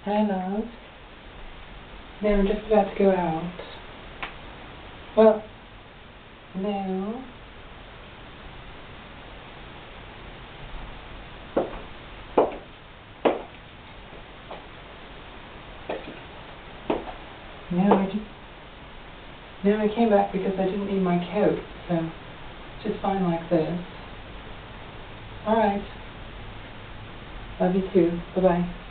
Hi, love. No, I'm just about to go out. Well, no. No, I came back because I didn't need my coat, so it's just fine like this. Alright. Love you too. Bye-bye.